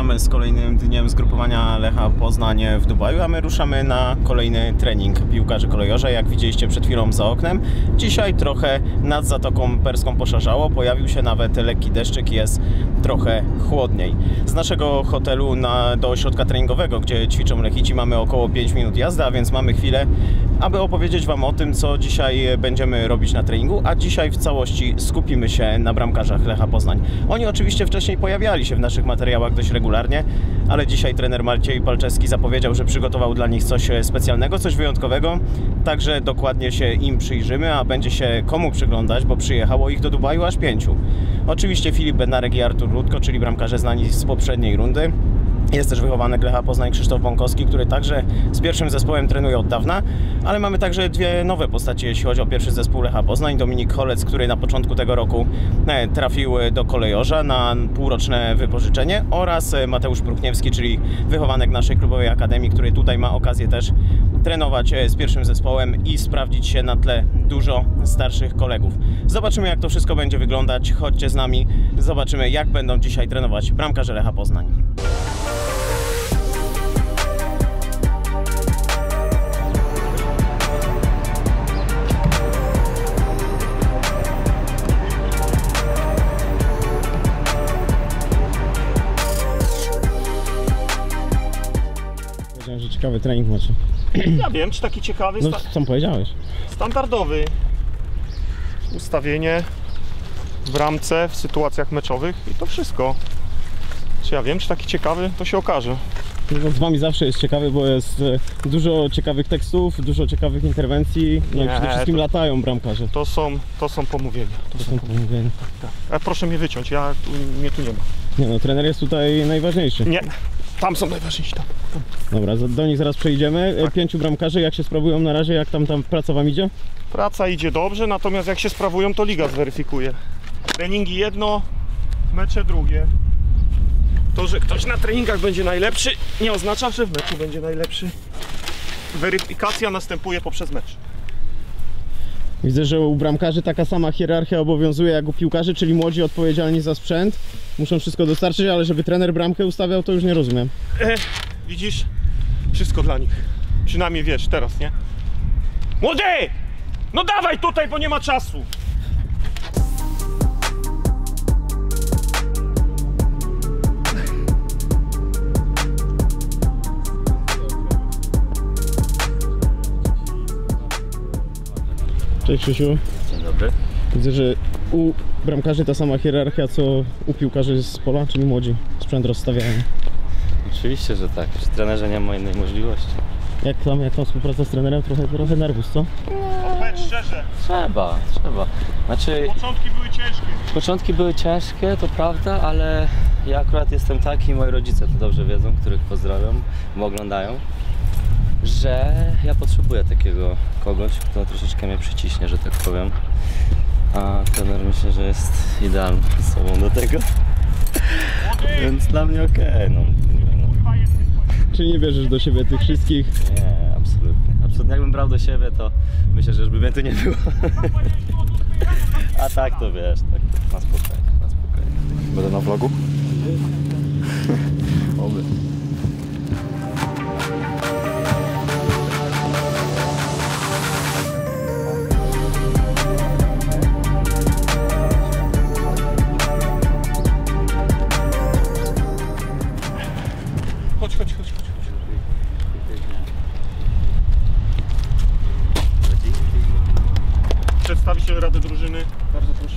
Witamy z kolejnym dniem zgrupowania Lecha Poznań w Dubaju, a my ruszamy na kolejny trening piłkarzy kolejorza. Jak widzieliście przed chwilą za oknem, dzisiaj trochę nad Zatoką Perską poszarzało, pojawił się nawet lekki deszczyk, jest trochę chłodniej. Z naszego hotelu do ośrodka treningowego, gdzie ćwiczą Lechici, mamy około 5 minut jazdy, a więc mamy chwilę, aby opowiedzieć Wam o tym, co dzisiaj będziemy robić na treningu, a dzisiaj w całości skupimy się na bramkarzach Lecha Poznań. Oni oczywiście wcześniej pojawiali się w naszych materiałach dość regularnie, ale dzisiaj trener Maciej Palczewski zapowiedział, że przygotował dla nich coś specjalnego, coś wyjątkowego, także dokładnie się im przyjrzymy, a będzie się komu przyglądać, bo przyjechało ich do Dubaju aż 5. Oczywiście Filip Bednarek i Artur Rutko, czyli bramkarze znani z poprzedniej rundy. Jest też wychowanek Lecha Poznań Krzysztof Bąkowski, który także z pierwszym zespołem trenuje od dawna, ale mamy także dwie nowe postacie, jeśli chodzi o pierwszy zespół Lecha Poznań. Dominik Holec, który na początku tego roku trafił do kolejorza na półroczne wypożyczenie, oraz Mateusz Pruchniewski, czyli wychowanek naszej klubowej akademii, który tutaj ma okazję też trenować z pierwszym zespołem i sprawdzić się na tle dużo starszych kolegów. Zobaczymy, jak to wszystko będzie wyglądać. Chodźcie z nami, zobaczymy, jak będą dzisiaj trenować bramkarze Lecha Poznań. Że ciekawy trening macie. Ja wiem, czy taki ciekawy. No, co powiedziałeś? Standardowy. Ustawienie w bramce, w sytuacjach meczowych i to wszystko. Czy ja wiem, czy taki ciekawy, to się okaże. No, z Wami zawsze jest ciekawy, bo jest dużo ciekawych tekstów, dużo ciekawych interwencji. No i przede wszystkim latają bramkarze. To są pomówienia. To są pomówienia. Tak. Proszę mnie wyciąć, mnie tu nie ma. Nie no, trener jest tutaj najważniejszy. Nie, tam są najważniejsi, tam. Dobra, do nich zaraz przejdziemy. Tak. 5 bramkarzy, jak się sprawują na razie, jak tam praca Wam idzie? Praca idzie dobrze, natomiast jak się sprawują, to liga zweryfikuje. Treningi jedno, mecze drugie. To, że ktoś na treningach będzie najlepszy, nie oznacza, że w meczu będzie najlepszy. Weryfikacja następuje poprzez mecz. Widzę, że u bramkarzy taka sama hierarchia obowiązuje jak u piłkarzy, czyli młodzi odpowiedzialni za sprzęt. Muszą wszystko dostarczyć, ale żeby trener bramkę ustawiał, to już nie rozumiem. Widzisz? Wszystko dla nich. Przynajmniej wiesz, teraz, nie? Młody! No dawaj tutaj, bo nie ma czasu! Cześć Krzysiu. Dzień dobry. Widzę, że u bramkarzy ta sama hierarchia co u piłkarzy z pola, czyli młodzi sprzęt rozstawiają. Oczywiście, że tak. Przy trenerze nie ma innej możliwości. Jak tam współpraca z trenerem? Trochę nerwów, co? Powiedz szczerze. Trzeba. Znaczy, Początki były ciężkie. to prawda, ale ja akurat jestem taki, moi rodzice to dobrze wiedzą, których pozdrawiam, bo oglądają, że ja potrzebuję takiego kogoś, kto troszeczkę mnie przyciśnie, że tak powiem. A trener myślę, że jest idealną osobą do tego. Więc dla mnie okej, no. Czyli nie bierzesz do siebie tych wszystkich? Nie, absolutnie. Absolutnie. Jakbym brał do siebie, to myślę, że już by mnie tu nie było. A tak to wiesz, tak na spokojnie. Będę na vlogu? Oby. Chodź. Przedstawiciel Rady Drużyny, bardzo proszę.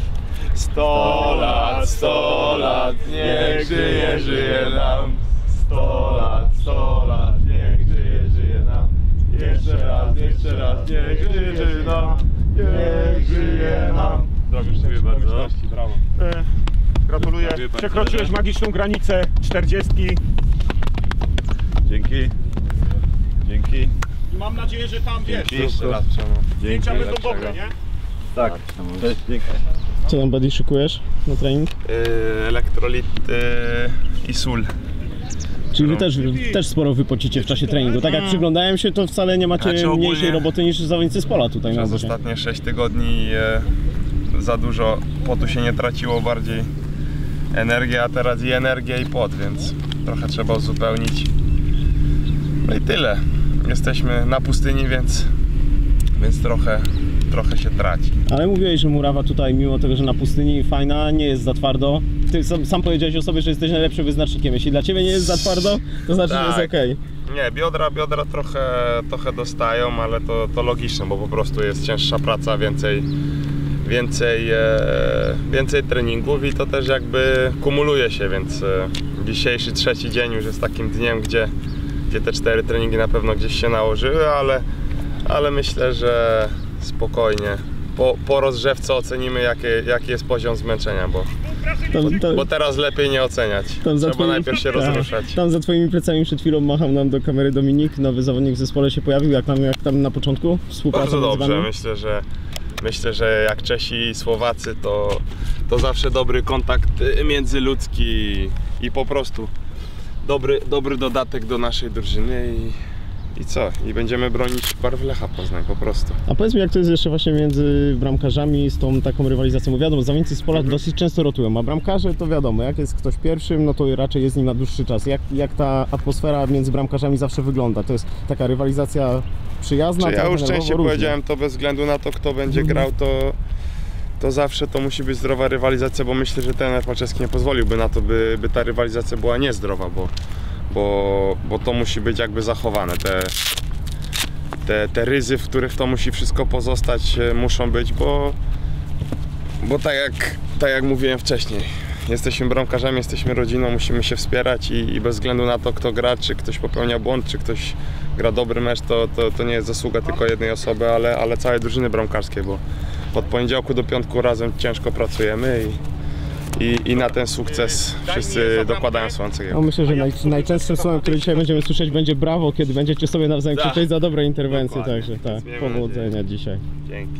100 lat, niech żyje nam. 100 lat, niech żyje nam. Jeszcze raz, niech żyje nam. Niech żyje nam. Dziękuję bardzo. Brawo. Gratuluję. Przekroczyłeś magiczną granicę 40. Dzięki. I mam nadzieję, że tam wiesz. Jeszcze raz. Zdjęcia będą dobre, nie? Tak. Dzięki. Co tam, buddy, szykujesz na trening? Elektrolit i sól. Czyli wy też sporo wypocicie w czasie treningu. Tak jak przyglądałem się, to wcale nie macie mniejszej roboty niż zawodnicy z pola tutaj na Przez ostatnie 6 tygodni za dużo potu się nie traciło, bardziej energię, a teraz i energię i pot, więc trochę trzeba uzupełnić. No i tyle. Jesteśmy na pustyni, więc trochę się traci. Ale mówiłeś, że murawa tutaj, mimo tego, że na pustyni fajna, nie jest za twardo. Ty sam powiedziałeś o sobie, że jesteś najlepszym wyznacznikiem. Jeśli dla ciebie nie jest za twardo, to znaczy, że jest okej. Nie, biodra trochę dostają, ale to logiczne, bo po prostu jest cięższa praca, więcej treningów i to też jakby kumuluje się, więc dzisiejszy trzeci dzień już jest takim dniem, gdzie te 4 treningi na pewno gdzieś się nałożyły, ale myślę, że spokojnie po rozgrzewce ocenimy jaki jest poziom zmęczenia, bo teraz lepiej nie oceniać. Trzeba najpierw się rozruszać. Tam za twoimi plecami przed chwilą machał nam do kamery Dominik, nowy zawodnik w zespole się pojawił, jak tam na początku współpraca? Bardzo dobrze, myślę, że jak Czesi i Słowacy to zawsze dobry kontakt międzyludzki i po prostu dobry dodatek do naszej drużyny i co? I będziemy bronić barw Lecha Poznań po prostu. A powiedz mi, jak to jest jeszcze właśnie między bramkarzami z tą taką rywalizacją? Bo wiadomo, zawodnicy z pola dosyć często rotują, a bramkarze to wiadomo, jak jest ktoś pierwszym, no to raczej jest z nim na dłuższy czas. Jak ta atmosfera między bramkarzami zawsze wygląda? To jest taka rywalizacja przyjazna? Ja już częściej różnie powiedziałem to bez względu na to, kto będzie grał, to zawsze to musi być zdrowa rywalizacja, bo myślę, że trener Palczewski nie pozwoliłby na to, by ta rywalizacja była niezdrowa, bo to musi być jakby zachowane. Te ryzy, w których to musi wszystko pozostać, muszą być, bo tak jak mówiłem wcześniej, jesteśmy bramkarzami, jesteśmy rodziną, musimy się wspierać i bez względu na to, kto gra, czy ktoś popełnia błąd, czy ktoś gra dobry mecz, to nie jest zasługa tylko jednej osoby, ale całej drużyny bramkarskiej, bo od poniedziałku do piątku razem ciężko pracujemy i na ten sukces wszyscy dokładają swoją cegiełkę. No myślę, że najczęstszym słowem, które dzisiaj będziemy słyszeć, będzie brawo, kiedy będziecie sobie nawzajem krzyczeć za dobre interwencje. Dokładnie. Także tak, powodzenia dzisiaj. Dzięki.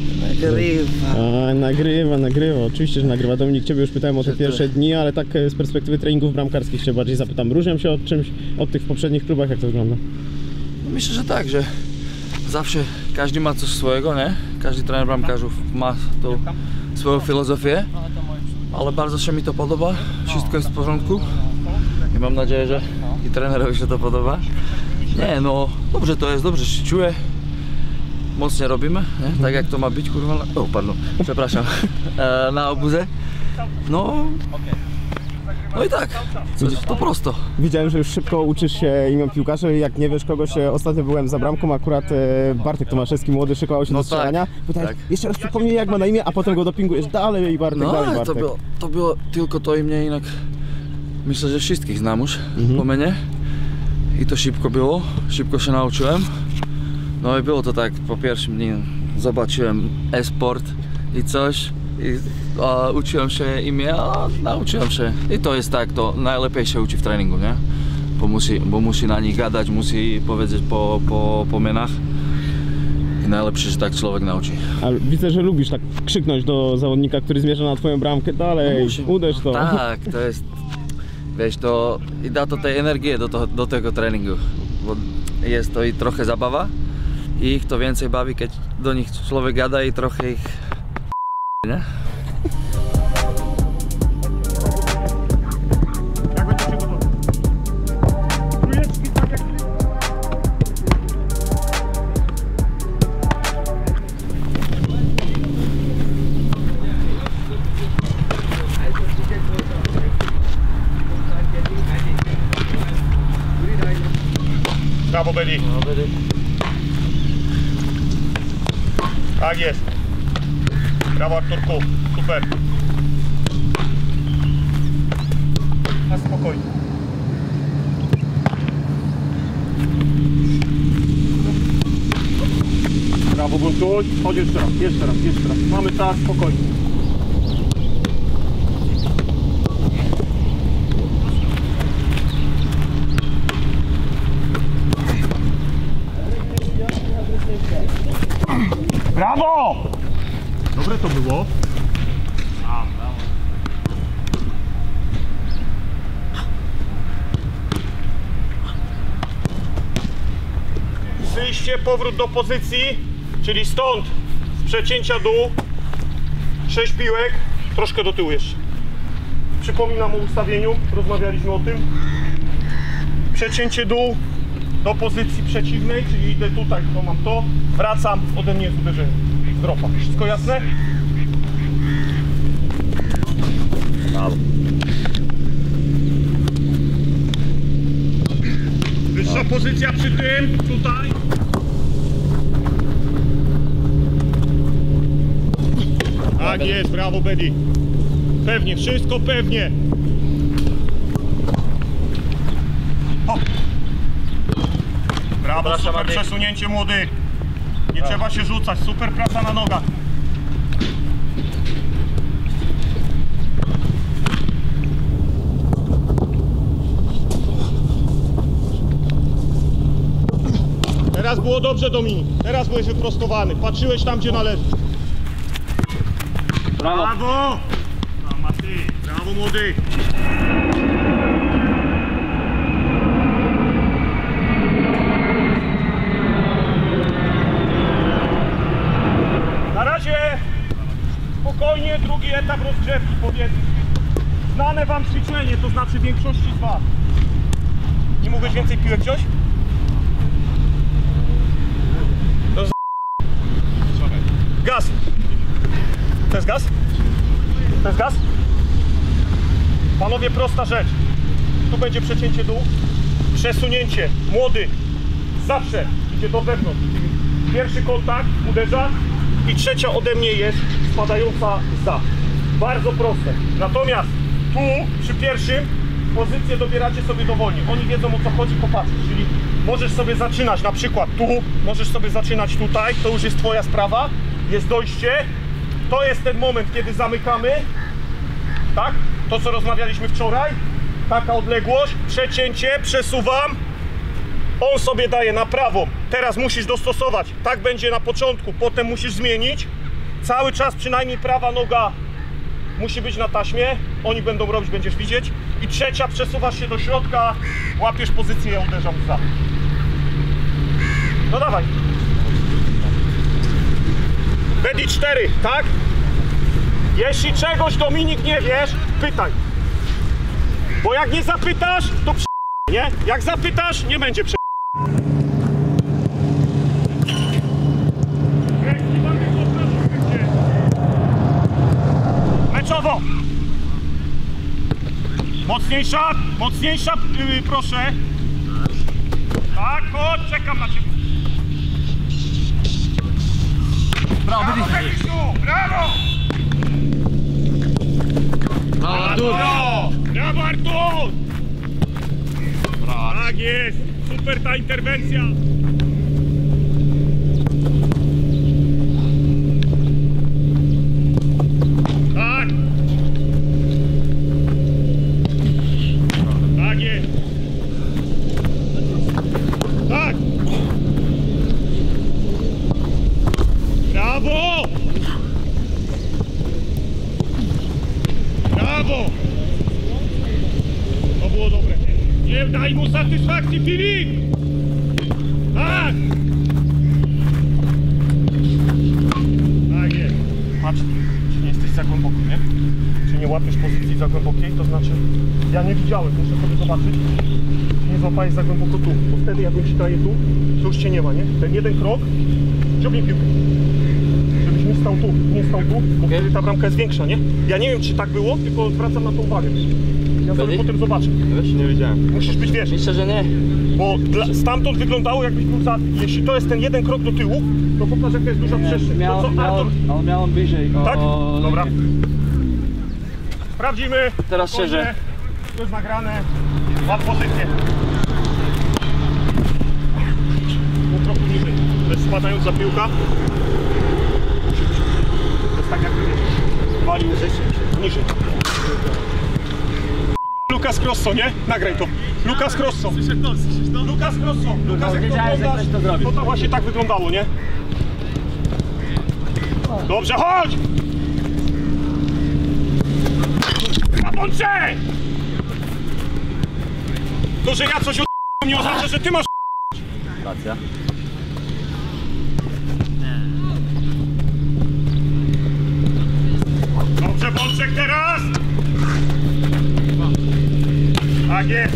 Nagrywa, oczywiście, że nagrywa. Dominik, ciebie już pytałem o te pierwsze dni, ale tak z perspektywy treningów bramkarskich się bardziej zapytam. Różnią się od tych w poprzednich klubach, jak to wygląda? Myślę, że tak, że zawsze każdy ma coś swojego, nie? Każdy trener bramkarzów ma tą swoją filozofię, ale bardzo się mi to podoba, wszystko jest w porządku i mam nadzieję, że i trenerowi się to podoba. Nie, no dobrze to jest, dobrze się czuję, mocnie robimy, nie? Tak jak to ma być, kurwa, przepraszam, na obuzie. No i tak, to prosto. Widziałem, że już szybko uczysz się imion piłkarzy, jak nie wiesz kogoś, ostatnio byłem za bramką, akurat Bartek Tomaszewski, młody, szykował się do strzelania. Pytałeś, jak teraz przypomnij, jak ma na imię, a potem go dopingujesz dalej i Bartek, dalej Bartek. To było tylko to imię, jednak myślę, że wszystkich znam już po mnie i to szybko było, szybko się nauczyłem. No i było to tak, po pierwszym dniu zobaczyłem e-sport i coś. Uczyłem się imię, a nauczyłem się. I to jest tak, to najlepiej się uczy w treningu, nie? Bo musi na nich gadać, musi powiedzieć po mianach. I najlepsze, że tak człowiek nauczy. Ale widzę, że lubisz tak krzyknąć do zawodnika, który zmierza na twoją bramkę, dalej, uderz to. Tak, to jest, wiesz, to i da to tej energii do tego treningu. Bo jest to i trochę zabawa i ich to więcej bawi, kiedy do nich człowiek gada i trochę ich nie? Jak będziecie gotowi? Trójeczki tak jak... Brawo, Beli. Tak jest. Brawo, Arturku. Super. Na spokojnie. Brawo, Guntuś. Chodź jeszcze raz. Mamy czas, spokojnie. Brawo! Dobre to było. Wyjście, powrót do pozycji, czyli stąd z przecięcia dół 6 piłek, troszkę do tyłu jeszcze. Przypominam o ustawieniu, rozmawialiśmy o tym. Przecięcie dół do pozycji przeciwnej, czyli idę tutaj, to mam to, wracam, ode mnie jest uderzenie z dropa. Wszystko jasne? Wyższa pozycja przy tym, tutaj. Tak jest, brawo Bedi. Pewnie, wszystko pewnie. Hop. Brawo, super przesunięcie młody. Nie trzeba się rzucać, super praca na nogach. Teraz było dobrze, Dominik. Teraz byłeś wyprostowany. Patrzyłeś tam, gdzie należy. Brawo! Brawo! Brawo młody! Na razie spokojnie, drugi etap rozgrzewki, powiedzmy. Znane wam ćwiczenie, to znaczy większości z was. Nie mogłeś więcej piłek wziąć? To z... Gaz! To jest gaz? To jest gaz? Panowie, prosta rzecz. Tu będzie przecięcie dół, przesunięcie. Młody zawsze idzie do wewnątrz. Czyli pierwszy kontakt uderza i trzecia ode mnie jest spadająca za. Bardzo proste. Natomiast tu przy pierwszym pozycję dobieracie sobie dowolnie. Oni wiedzą, o co chodzi, popatrzeć. Czyli możesz sobie zaczynać na przykład tu, możesz sobie zaczynać tutaj, to już jest twoja sprawa. Jest dojście. To jest ten moment, kiedy zamykamy. Tak? To, co rozmawialiśmy wczoraj. Taka odległość. Przecięcie, przesuwam. On sobie daje na prawą. Teraz musisz dostosować. Tak będzie na początku, potem musisz zmienić. Cały czas przynajmniej prawa noga musi być na taśmie. Oni będą robić, będziesz widzieć. I trzecia, przesuwasz się do środka, łapiesz pozycję, ja uderzam za. No dawaj. Bedi 4, tak? Jeśli czegoś, Dominik, nie wiesz, pytaj. Bo jak nie zapytasz, to nie? Jak zapytasz, nie będzie Meczowo! Mocniejsza, mocniejsza, proszę. Tak, chodź, czekam na ciebie. Brawo, Brawo, Benisiu! Brawo! Brawo, Artur! Brawo, Artur! Tak jest! Super ta interwencja! Tak! Tak jest! Tak! Brawo! Brawo! To było dobre. Nie daj mu satysfakcji, Filip! Tak! Tak jest. Patrz, czy nie jesteś za głęboko, nie? Czy nie łapiesz pozycji za głębokiej? To znaczy, ja nie widziałem, muszę sobie zobaczyć. Czy nie złapałeś za głęboko tu. Bo wtedy jak ci daje tu, to już cię nie ma, nie? Ten jeden krok, ciągnij piłkę. Żebyś nie stał tu, bo wtedy ta bramka jest większa, nie? Ja nie wiem, czy tak było, tylko zwracam na to uwagę. Ja sobie Bedi? potem zobaczę. Wiesz, nie wiedziałem. Musisz być, wiesz, Myślę, że nie. bo stamtąd wyglądało, jakbyś był za... Jeśli to jest ten jeden krok do tyłu, to popatrz, jaka jest duża przestrzeń. To co Artur... On miał bliżej. Tak? Dobra. Sprawdzimy. Teraz Spokojnie. szczerze. To jest nagrane. Łap pozycję. No trochę niżej. To jest spadająca piłka. To jest tak jak walił niżej. Lucas Grosso, nie? Nagraj to. Lucas Grosso. Lucas Grosso. Lucas, jak wiedziałem, że ktoś to zrobi. to właśnie tak wyglądało, nie? Dobrze, chodź! Na bądźcie! To, że ja coś nie oznacza, że ty masz Racja. Dobrze, Bączek teraz! Tak jest!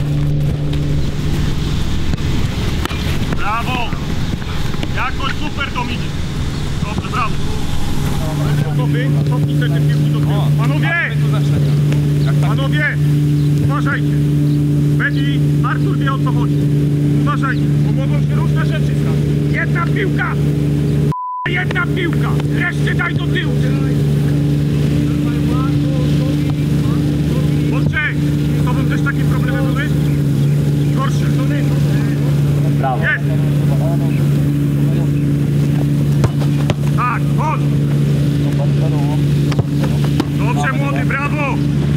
Brawo! Jakoś super Dominik! Dobrze, brawo! Gotowy? Cofnij sobie te piłki do tyłu. Panowie! Panowie! Uważajcie! Betty, Artur wie o co chodzi. Uważajcie, bo mogą się różne rzeczy stać. Jedna piłka! Jedna piłka! Resztę daj do tyłu! Olczej, z tobą też takie problemy były? Gorsze. Brawo. Jest! Tak, chodź! Dobrze młody, brawo!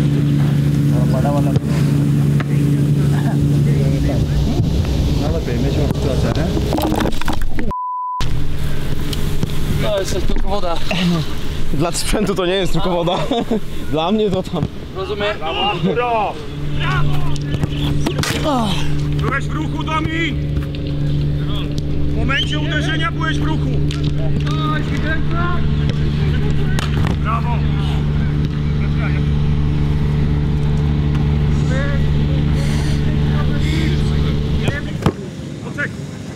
No, jest tylko woda. Dla sprzętu to nie jest tylko woda. Dla mnie to tam. Rozumiem? Brawo, Arturo! Brawo! Byłeś w ruchu, Domin! W momencie uderzenia byłeś w ruchu! Brawo! Poczekaj!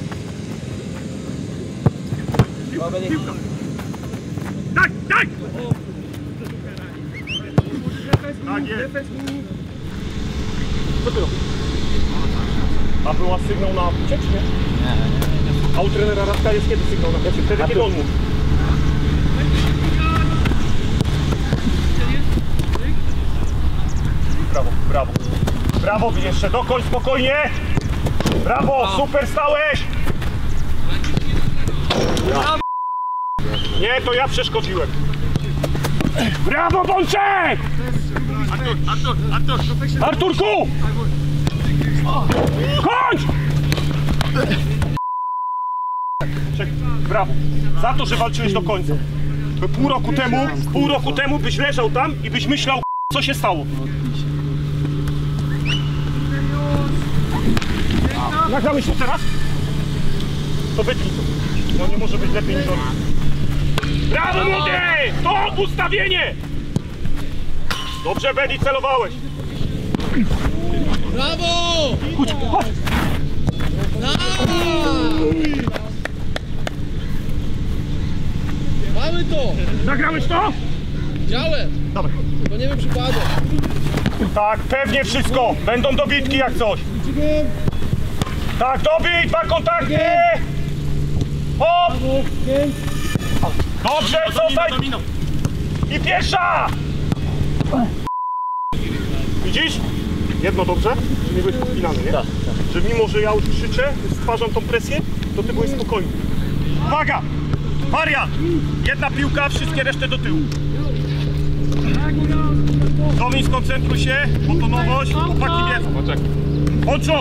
Piłka! Daj, daj! Tak jest! Co ty robisz? A była sygnał na ucieczkę? Nie. A u trenera Radka jest kiedy sygnał na ucieczkę? Wtedy kiedy on mówi? Brawo, brawo. Brawo, jeszcze dokończ spokojnie! Brawo, super stałeś! Nie, to ja przeszkodziłem. Brawo, Bączek! Arturku! Kończ! Czekaj, brawo. Za to, że walczyłeś do końca. Pół roku temu byś leżał tam i byś myślał, co się stało. Nagramy się teraz? To wytnij to. No nie może być lepiej niż on. Brawo, młody! To ustawienie! Dobrze, Bedi, celowałeś. Brawo! Chodź, chodź! Mamy to! Nagrałeś to? Działem! Dobra. To nie wiem przypadek. Tak, pewnie wszystko. Będą dobitki jak coś. Tak, dobić, 2 kontakty! Hop! Dobrze, cofaj! I pierwsza! Widzisz? Jedno dobrze, że nie byłeś podpinany, nie? Tak. Że mimo, że ja już krzyczę, stwarzam tą presję, to ty byłeś spokojny. Uwaga! Wariant! Jedna piłka, wszystkie resztę do tyłu. Domin, skoncentruj się, bo to nowość, chłopaki wiedzą. Poczekaj.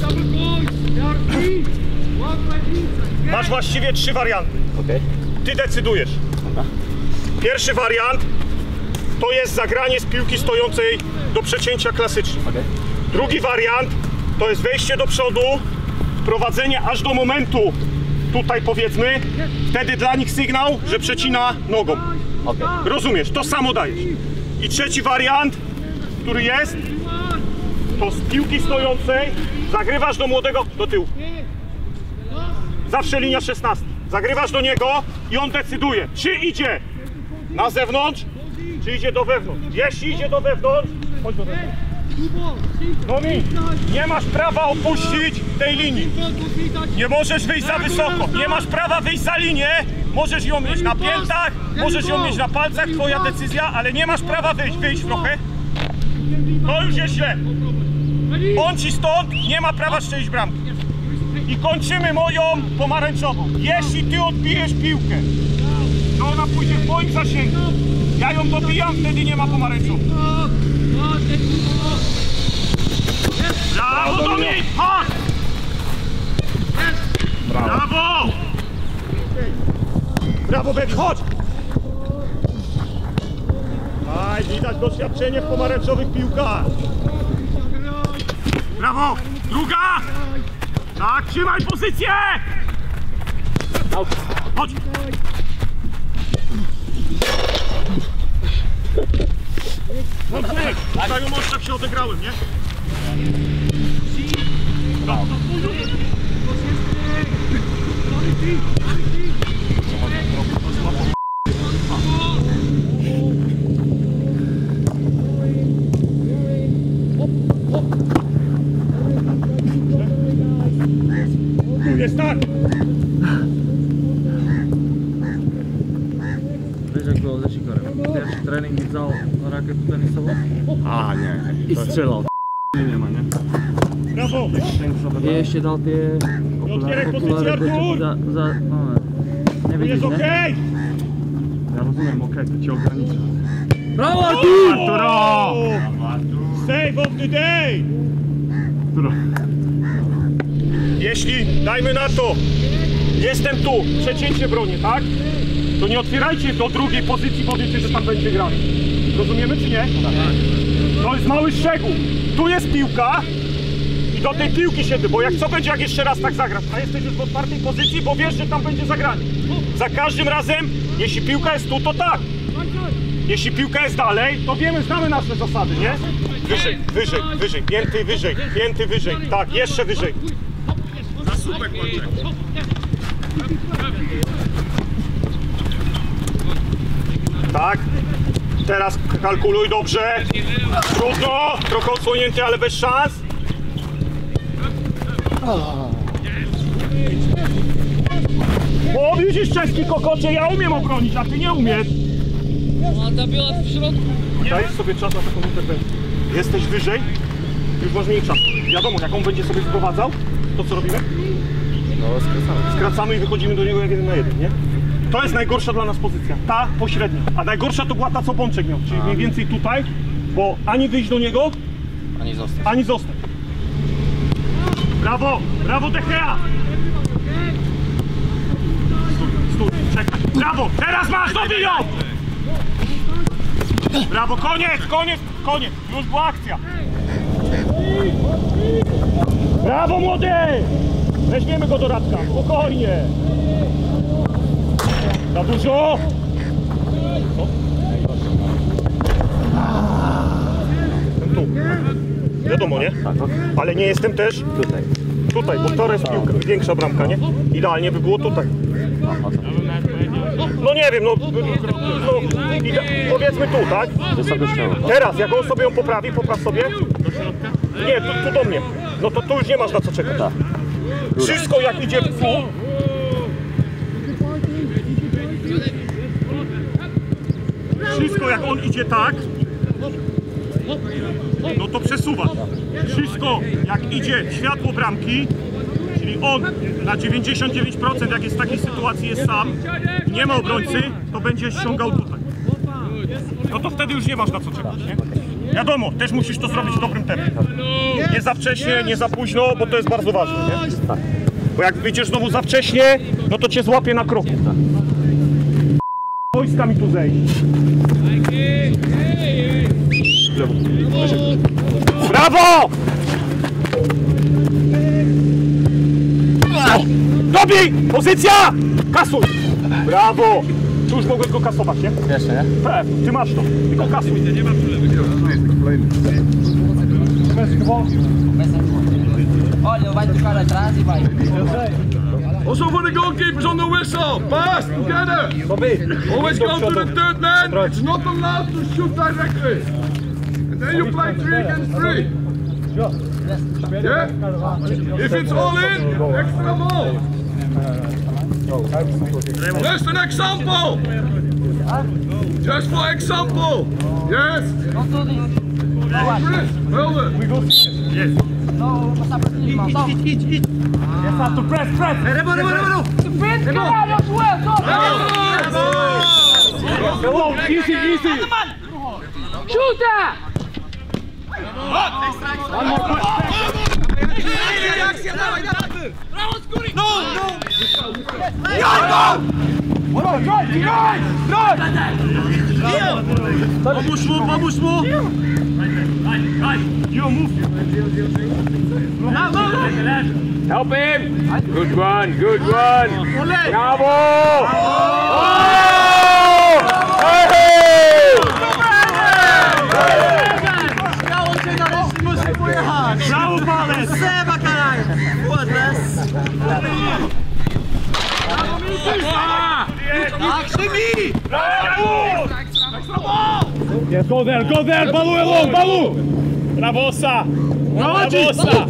Masz właściwie 3 warianty. Okej. Ty decydujesz. Pierwszy wariant to jest zagranie z piłki stojącej do przecięcia klasycznie. Okej. Drugi wariant to jest wejście do przodu, wprowadzenie aż do momentu, tutaj powiedzmy, wtedy dla nich sygnał, że przecina nogą. Okej. Rozumiesz, to samo dajesz. I trzeci wariant, który jest, to z piłki stojącej zagrywasz do młodego do tyłu. Zawsze linia 16. Zagrywasz do niego i on decyduje, czy idzie na zewnątrz, czy idzie do wewnątrz. Jeśli idzie do wewnątrz, chodź do wewnątrz. Domin, nie masz prawa opuścić tej linii. Nie możesz wyjść za wysoko. Nie masz prawa wyjść za linię. Możesz ją mieć na piętach, możesz ją mieć na palcach, twoja decyzja, ale nie masz prawa wyjść. Wyjść trochę. To już jest źle. On ci stąd nie ma prawa strzelić bramki. I kończymy moją pomarańczową. Jeśli ty odbijesz piłkę, to ona pójdzie w moim zasięgu. Ja ją dobijam, wtedy nie ma pomarańczowej. Brawo, Dominik! Chodź! Brawo! Brawo, Bek, chodź! Aj, widać doświadczenie w pomarańczowych piłkach. Brawo! Druga! Tak, trzymaj pozycję! Chodź! Tutaj o tak się odegrałem, nie? Jest tak! Wiesz jak było ze Sikorem? Pierwszy trening mi wziął rakietę tenisową A, nie. i strzelał. Nie ma, nie? Brawo! I jeszcze dał te Otwieraj pozycję, okulary Artur! nie widzisz, Jest nie? okej! Ja rozumiem, okej, to cię ogranicza. Brawo Artur! Arturo! Save of the day! Jeśli, dajmy na to, jestem tu, przecięcie broni, tak? To nie otwierajcie do drugiej pozycji, bo wiecie, że tam będzie grany. Rozumiemy czy nie? To jest mały szczegół. Tu jest piłka i do tej piłki się, bo jak co będzie, jak jeszcze raz tak zagrasz? A jesteś już w otwartej pozycji, bo wiesz, że tam będzie zagranie. Za każdym razem, jeśli piłka jest tu, to tak. Jeśli piłka jest dalej, to wiemy, znamy nasze zasady, nie? Wyżej, wyżej, wyżej, pięty wyżej, tak, jeszcze wyżej. Za słupek Wojciech. Tak, teraz kalkuluj dobrze. Trudno, trochę odsłonięty, ale bez szans. O, widzisz, czeski kokocie, ja umiem obronić, a ty nie umiesz. Ta była w środku. Dajesz sobie czas na taką interwencję. Jesteś wyżej, już masz mniej czasu. Wiadomo, jak on będzie sobie wprowadzał, to co robimy? No, skracamy. Skracamy i wychodzimy do niego jak 1 na 1, nie? To jest najgorsza dla nas pozycja, ta pośrednia. A najgorsza to była ta, co Bączek miał, czyli mniej więcej tutaj, bo ani wyjść do niego, Ani zostać. ani zostać. Brawo! Brawo De Gea! Stój, czekaj. Brawo! Teraz masz, dobij ją! Brawo, koniec! Już była akcja. Brawo, młody! Weźmiemy go do Radka, spokojnie. Za dużo! Tu. Wiadomo, nie? Ale nie jestem też tutaj, bo to jest piłka, większa bramka, nie? Idealnie by było tutaj. No nie wiem, powiedzmy tu, tak? Teraz, jak on sobie ją poprawi, popraw sobie. Nie, tu do mnie. No to tu już nie masz na co czekać. Wszystko jak idzie tu. Wszystko jak on idzie tak, no to przesuwa. Wszystko jak idzie światło bramki, czyli on na 99% jak jest w takiej sytuacji jest sam, nie ma obrońcy, to będzie ściągał tutaj. No to wtedy już nie masz na co czekać, nie? Wiadomo, też musisz to zrobić w dobrym tempie. Nie za wcześnie, nie za późno, bo to jest bardzo ważne, nie? Bo jak wyjdziesz znowu za wcześnie, no to cię złapie na kroku. Wojska mi tu zejść. Brawo! Dobij! Pozycja! Kasuj! Brawo! Tu już mogłeś go kasować, nie? Jeszcze, nie? Pewnie, ty masz to. Tylko kasuj. Nie ma Olha, vai tocar atrás e vai. Also for the goalkeepers on the whistle. Pass together. Always go to the third man. It's not allowed to shoot directly. And then you play 3 against 3. Yeah? If it's all in, extra ball. Just an example. Just for example. Yes. Don't do this. Chris, well done. Yes. No, passar por cima, irmão. Só. Yes, have to press. Frente, caralho, joelho, Come on, easy. chuta! One more push. Pomóż mu! You move! Help him! Good one! Bravo! Brawo, Palec! Seba, caralho! Yes, go there, Balu alone, Balu! Bravosa! Bravosa!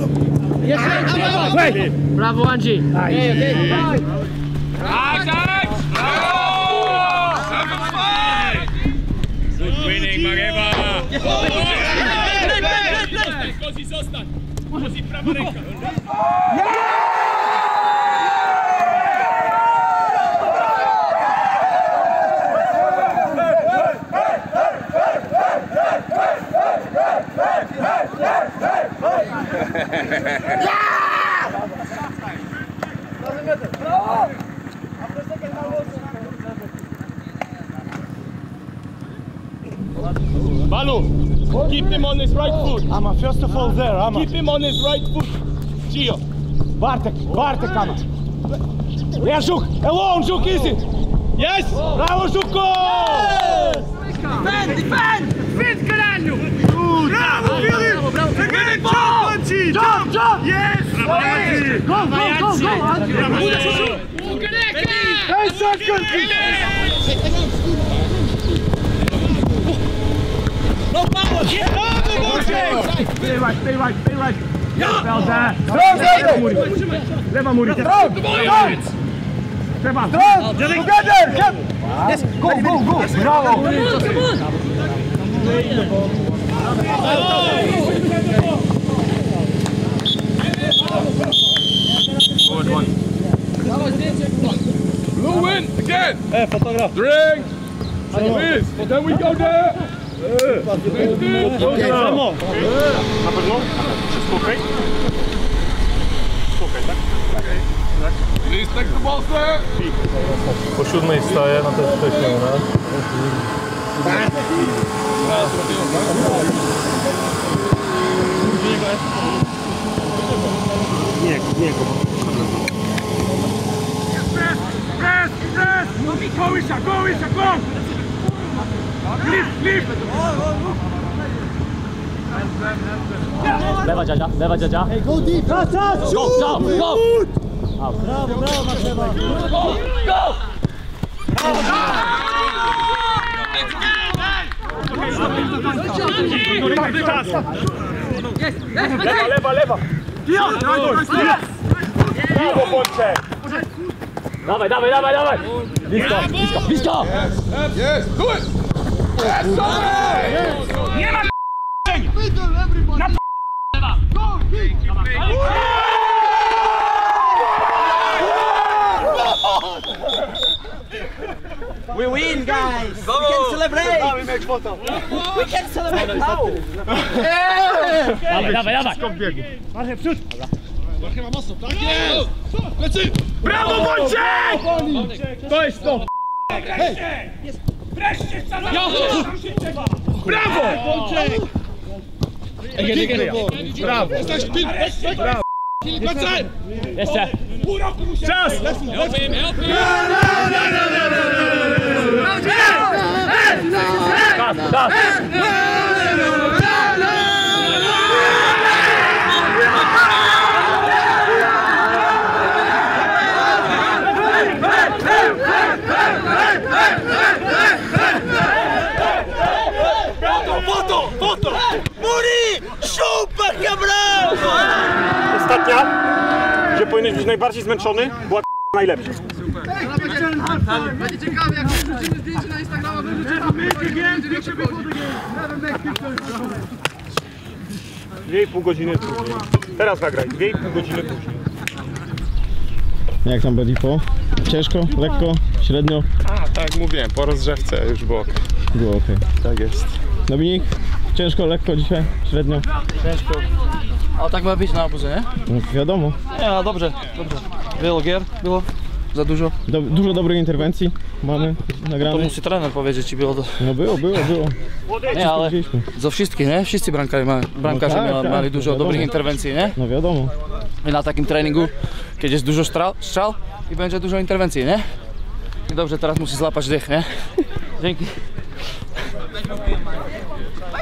Brawo, Angie. Good winning, Mareva! Così zostań! Così prawa ręka! Balu, keep him on his right foot. Ama, first of all there, Ama. Keep him on his right foot. Gio. Bartek, Ama. Yeah, Żuk, alone, Żuk, easy. Yes! Bravo, Żuko! Defend! Defend, caralho! Bravo, Filip! Jump! Yes! Go! Careca! 10 seconds! Stay right. Well done. Leva, Muri. Trzeba. Together! Yes, go! Bravo! Good one. Blue win again. Hey, photograph. Drink. Please. Then we go there. Na pewno? Wszystko okej? Wszystko okej, tak? Please take the ball, sir. Po 7 wstaję, no to jest wcześniej u nas. Nie, go. Press! Go, Isha, go! Lift! Lewa dziadzia. Hey, go deep! Touch! Go! Brawo, Maciema! Go! Lewa! Brawo, Bączek! Dawaj! Blisko! Yes, do it. Yes, sir. Nie ma na We win, guys! We can celebrate! We can celebrate now! Marche, przód! Brawo, Bączek! To jest to! Wreszcie! Brawo! Bączek! Brawo! Brawo! Jeszcze! Czas! Foto! Muri! Super, cabrão! Ostatnia, gdzie powinieneś być najbardziej zmęczony, była najlepsza. Będzie ciekawe, jak wrzucimy zdjęcie na Instagrama, wyrzucimy 2,5 godziny później. Teraz nagraj, 2,5 godziny później. Jak tam Bedipo? Ciężko? Lekko? Średnio? Tak jak mówiłem, po rozgrzewce już było. Było okej. Tak jest. Dominik? Ciężko, lekko dzisiaj? Średnio? Ciężko. Ale tak ma być na obozie, nie? No, wiadomo. Nie, no dobrze. Wiele gier było. Za dużo. Dużo dobrych interwencji mamy To nagrane. musi trener powiedzieć, ci było to. No było. Nie, ale Widzieliśmy. za wszystkich, nie? Wszyscy bramkarze No tak, mieli dużo wiadomo. dobrych interwencji, nie? No wiadomo. I na takim treningu, kiedy jest dużo strzał i będzie dużo interwencji, nie? I dobrze, teraz musi złapać dych, nie? Dzięki.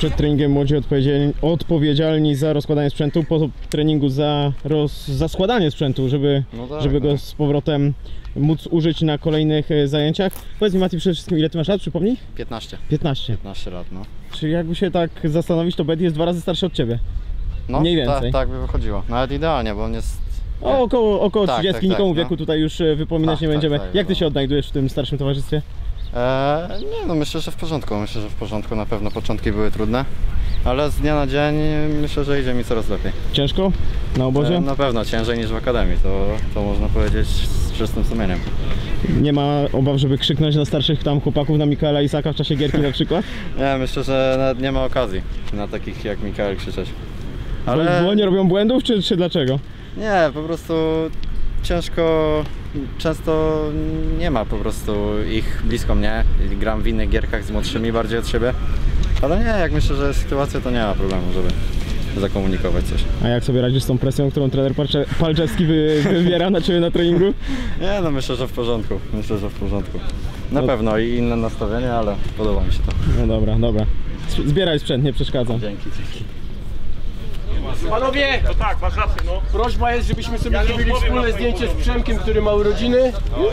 Przed treningiem młodzi odpowiedzialni za rozkładanie sprzętu, po treningu za składanie sprzętu, żeby, No tak, żeby go tak. z powrotem móc użyć na kolejnych zajęciach. Powiedz mi, Mati, przede wszystkim ile ty masz lat, przypomnij? 15. 15. 15 lat, no. Czyli jakby się tak zastanowić, to Betty jest 2 razy starszy od ciebie. No, Mniej więcej. Tak by wychodziło. Nawet idealnie, bo on jest... O, około Tak, 30, tak, nikomu tak, wieku no. tutaj już wypominać Tak, nie tak, będziemy. tak, Jak ty no. się odnajdujesz w tym starszym towarzystwie? Nie, no myślę, że w porządku. Myślę, że w porządku. Na pewno początki były trudne, ale z dnia na dzień myślę, że idzie mi coraz lepiej. Ciężko na obozie? Na pewno ciężej niż w akademii, to można powiedzieć z czystym sumieniem. Nie ma obaw, żeby krzyknąć na starszych tam chłopaków, na Mikaela Isaka w czasie gierki na przykład? Nie, myślę, że nawet nie ma okazji na takich jak Mikael krzyczeć. Bo nie robią błędów, czy dlaczego? Nie, po prostu ciężko, często nie ma po prostu ich blisko mnie. Gram w innych gierkach z młodszymi bardziej od siebie. Ale nie, jak myślę, że jest sytuacja, to nie ma problemu, żeby zakomunikować coś. A jak sobie radzisz z tą presją, którą trener Palczewski wywiera na ciebie na treningu? Nie, no myślę, że w porządku. Myślę, że w porządku. Na No. pewno i inne nastawienie, ale podoba mi się to. No dobra, dobra. Zbieraj sprzęt, nie przeszkadzam. Dzięki. Panowie, To tak, masz rację, no. prośba jest, żebyśmy sobie zrobili wspólne zdjęcie z Przemkiem, który ma urodziny.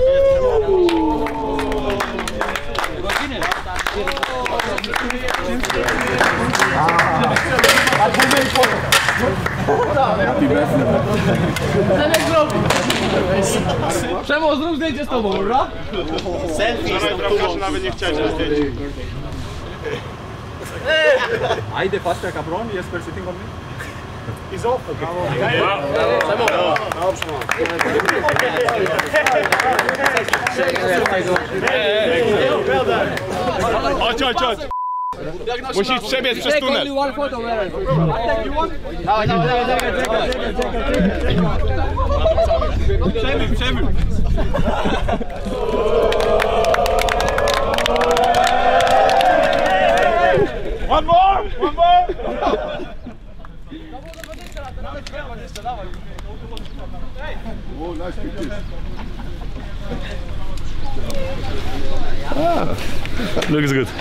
Przemo, zrób zdjęcie z tobą, dobra? Wczoraj bramkarze nawet nie chcieli żeby zdjęcie. Haide, faci a cabron y es sitting on me. He's off. Chodź. Musisz przebiec przez tunel. Przemyk. One more! Looks good.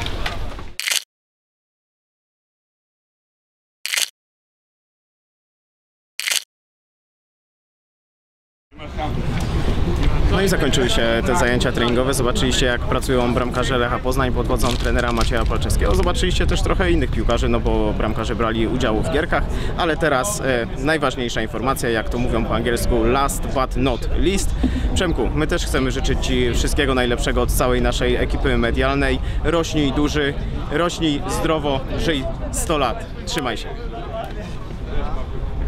No i zakończyły się te zajęcia treningowe. Zobaczyliście, jak pracują bramkarze Lecha Poznań pod wodzą trenera Macieja Palczewskiego. Zobaczyliście też trochę innych piłkarzy, no bo bramkarze brali udział w gierkach, ale teraz najważniejsza informacja, jak to mówią po angielsku, last but not least. Przemku, my też chcemy życzyć Ci wszystkiego najlepszego od całej naszej ekipy medialnej. Rośnij duży, rośnij zdrowo, żyj 100 lat. Trzymaj się.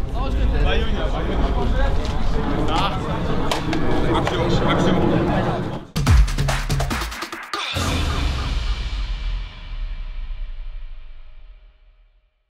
Aktion.